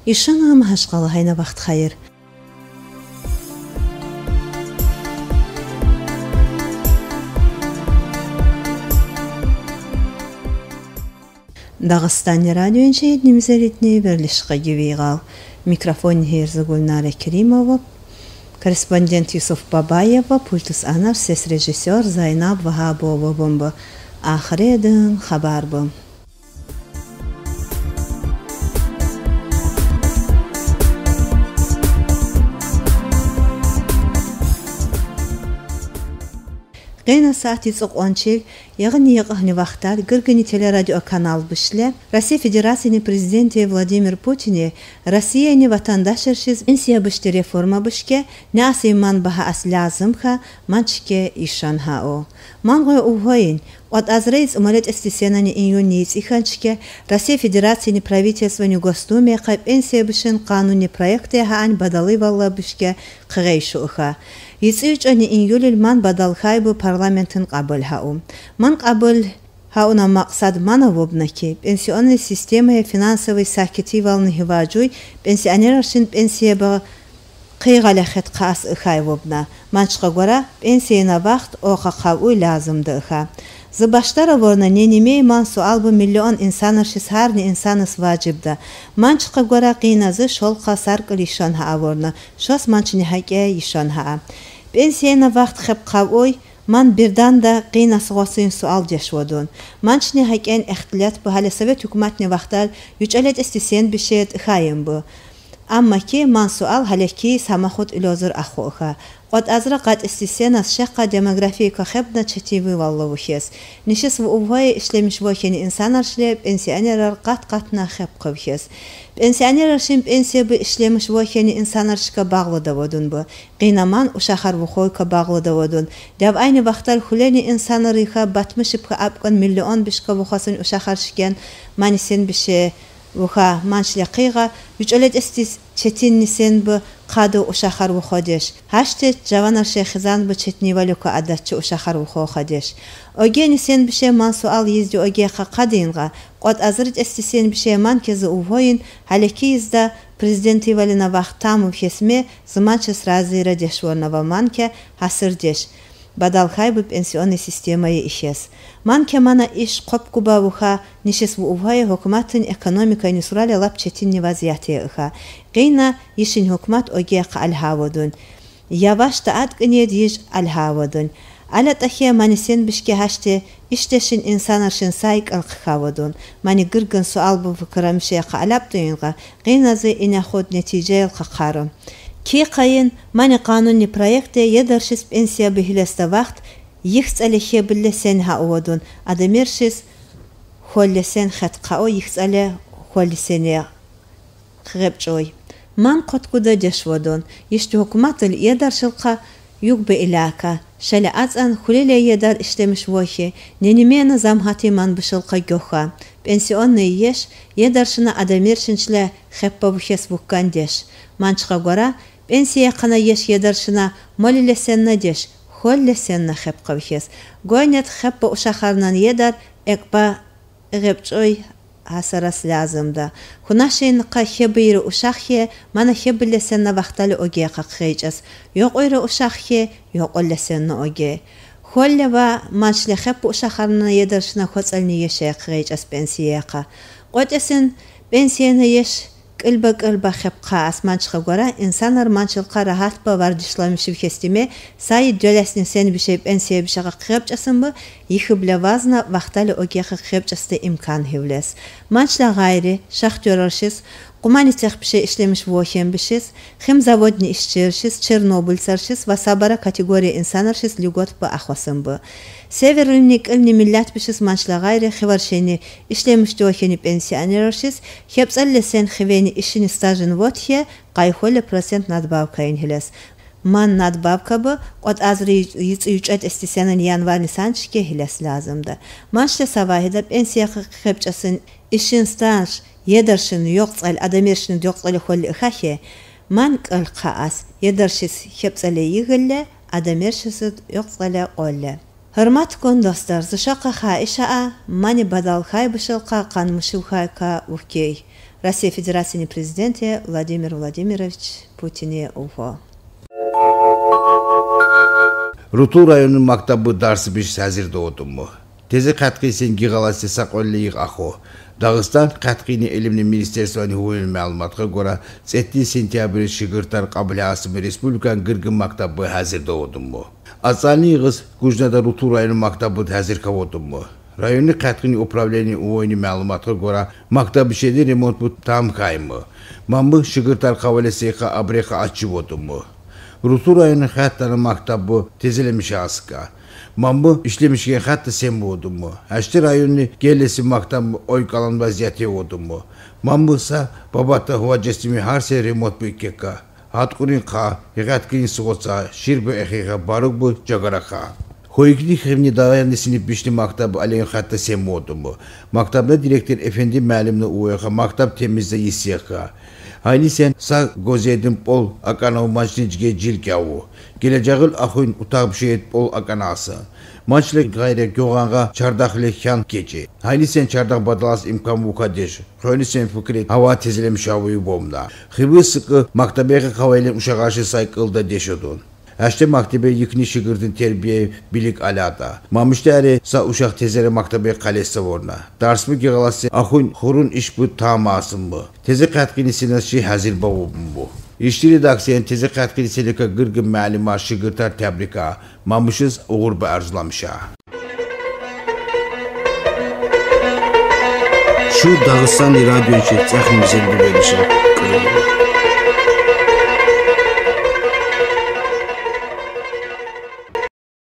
İşan haşqalı hayna vaxt xayır. Dağıstani radyoyunca etnimizəritni verlişqə giviğal. Mikrofon herzi Gulnara Kerimova, korrespondent Yusuf Babayeva, pultus anar ses rejissyor Zaynab Vahabova bomba. Ahire edin xabar bom. Qeyna saati sıqonçil, yağın yağını vaxtlar Qırğını teleradyo kanal bişle, Rossiya Federasyonu Prezidenti Vladimir Putin'i Rossiyani vatandaşlarşiz pensiya bişti reforma bişke, nasi man baha as lazımha, mançke işan hao. Mangoy uhoyin, от азрейц умалет эстисенани июниц иханчке Россия Федерацияни правительствани Госдуме қа пенсия бишин қануни проекте хаан бадалы валла бишке қығайшу уха. Ицичани июлил ман бадалхай бу парламентин қабыл хау. Ман қабыл хауна мақсад мана вобнаки пенсионной системы финансовой сакети валны хиваджуй пенсионершин пенсия ба қиғалахет қас ихай вобна. Манчқа гора пенсияна вақт оқа қауй лазымды иха. Забаштара ворна не немей ман суал бу миллион инсанар шисарни инсанас ваджибда. Манчқа гора қиназы шолқа саркал ишан ха ворна. Шос манчни хаке ишан ха. Пенсияна вақт хеп қауй ман бирдан да қинас ғосин суал жашводун. Манчни хакен ихтилят бу хали совет hukumatni вақтар ючалет истисен бишет ихайым бу. Amma ki man sual haleki samahut ilozur axoha. Qad azra qad istisenas şaqqa demografika xebna çetivi vallahu xes. Nişis ve uvay işlemiş vakeni insanlar şle pensionerler qat-qatna xeb qıvxes. Pensionerler şim pensiya bu işlemiş vakeni insanlar şqa bağlı da vodun bu. Qinaman uşaxar vuxoyka bağlı da vodun. Dev aynı vaqtlar xuleni insanlar ixa batmışıp apqan milyon bişqa vuxasın uşaxar şken manisen bişe وخا مانش لقيقة يجعلت استيس چتين نسين ب قادو وشاخر وخادش هشت جوان شيخزان ب چتني ولوكا عدت وشاخر وخادش اوگي نسين بشه من سوال يزدو اوگي قادينغا قد ازرت استيسين بشه من كز اوهوين هلكي يزدا президенти валина вахтаму хесме зманчес разира дешворна ва манке хасырдеш бадалхай бу пенсионный системае ишес. Манке мана иш қопкуба уха нишес ву увхай хукуматын экономика нисурали лап четинни вазияте уха. Гейна ишин хукумат огеq алхаводун. Яваш таат гнед иш алхаводун. Ала тахе манисен бишке хаште иштешин инсанаршин сайк алхаводун. Мани гыргын суал бу фикрамше алаптуинга. Гейна зе ина ход нетиже алхарам. Ки қайын мани қануни проекте едершис пенсия бихилеста вақт йихцалихе биллесен хаудун адамершис холлесен хатқао йихцале холлесене хребчой ман қоткуда дешводун ишти хукуматыл едершилқа югбе илака шали азан хулиле едер иштемиш вохе ненемена замхати ман бишилқа гёха пенсионный еш едершина адамершинчле хеппа бухес вуккандеш манчқа гора пенсия қана еш едершина молилесенна деш холлесенна хеп қавхес гойнет хеппа ушахарнан едер экпа гепчой хасарас лазымда хунашин қа хебейрі ушахе мана хебілесенна вақталі оге қақхейчас йоқ ойры ушахе йоқ олесенна оге холлева манчле хеппа ушахарнан едершина хоцални еше қейчас пенсияқа қотесін пенсияны еш قلبا خبقا اسمان چخگورا انسانlar mançılqa rahat ba vardişlamışı kestime sayı dölesni sen bir şey pensiye bir şey qıpçasın bu yıxıbla vazna vaqtali oge qıpçasında imkan hevles mançla gayri şaxtyorarşis Qumani tex bir şey işlemiş vohem bişiz hem zavodni işçerşis Çernobylsarşis va sabara kategoriya insanarşis lügot ba axvasın bu Severlik ilni millat bişiz mançla gayri xivarşeni işlemiş voheni pensionerşis hepsallesen xiveni işini stajın vothe qayxole procent nadbavkayn hiles Man nadbavka bu od azri yüçet istisenin yanvarni sançke hiles lazımdı Mançla savahida pensiya qıpçasın işin staj Yederşin yoqsal adamerşin yoqsal xolli xaxe man qalqas yederşis hepsale yigille adamerşis yoqsala qolle Hürmat kon dostlar zışaqa xaişa mani badal xay bişilqa qanmışı xayka ukey Rossiya Federasiyasının prezidenti Vladimir Vladimirovich Putin'i ufa. Rutu rayonunun maktabı darsı bir hazır doğdummu. Tezi qatqi sen giğalası saqolliyiq axu. Dağıstan qatqini elimni ministerstvani huil məlumatqa görə 7 sentyabr şigirtar qabilasımı Respublikan Qırgın maktabı hazır doğdummu. Asaniyğız Gujnada Rutu rayonunun maktabı hazır qavudummu. Rayonun qatqini upravleni uvoyni məlumatqa görə maktabı şedi remont bu tam qaymı. Mambu şigirtar qavalesiqa abreqa açı vodummu. Rutu rayonunun xəttanı maktabı tezilemiş asıqa. Mambu işlemişken hatta sen buldun mu? Haçtı rayonunu gelesi maktabı oy kalan vaziyeti oldun mu? Mambu ise babata huva cesimi her şey remot bu ikkeka. Hatkurin ka, yakatkinin soğutsa, şirbe ekiqa, baruk bu cagara ka. Hoykini xevni dağayandı sinip bişli maktabı aleyin hatta sen buldun mu? Maktabda direktör efendi məlimli uyaqa, maktab temizde yisiyaqa. Hayli sen sağ gözedin bol akana maçnicge cilkavu. Geleceğil ahun utab şeyet bol akanası. Maçlı gayre göğanğa çardaklı kan gece. Hayli sen çardak badalas imkan mukadeş. Hayli sen fikret hava tezilemiş havayı bomda. Hıbı sıkı maktabeye havayla uşağaşı saykılda deşodun. Haçta maktabe yıkını şıgırdın terbiye bilik alada. Mamıştari sa uşaq tezere maktabe kalesi vorna. Dars mı giğalası ahun xurun iş bu tamasın mı? Teze qatqini sinasi hazır bavum bu. İşli redaksiyen teze qatqini selika Qırgın məlima şıgırtar tebrika. Mamışız uğur bu arzulamışa. Şu Dağıstan radyo için texnimizin bu verişi kırılır.